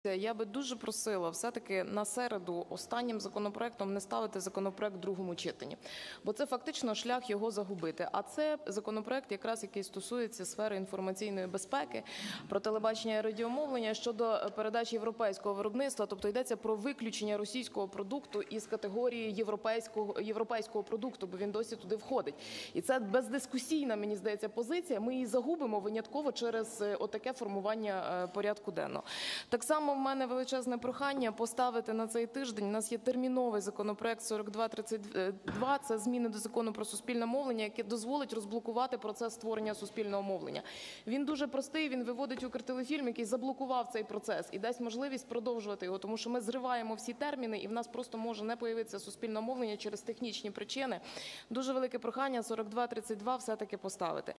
Я би дуже просила все-таки на середу останнім законопроектом не ставити законопроект в другому читанні, бо це фактично шлях його загубити. А це законопроект якраз, який стосується сфери інформаційної безпеки, про телебачення і радіомовлення щодо передачі європейського виробництва, тобто йдеться про виключення російського продукту із категорії європейського продукту, бо він досі туди входить. І це бездискусійна, мені здається, позиція, ми її загубимо винятково через отаке формування порядку денного. Так само в мене величезне прохання поставити на цей тиждень. У нас є терміновий законопроект 4232, це зміни до Закону про суспільне мовлення, яке дозволить розблокувати процес створення суспільного мовлення. Він дуже простий, він виводить Укртелефільм, який заблокував цей процес, і дасть можливість продовжувати його, тому що ми зриваємо всі терміни, і в нас просто може не появитися суспільне мовлення через технічні причини. Дуже велике прохання 4232 все-таки поставити.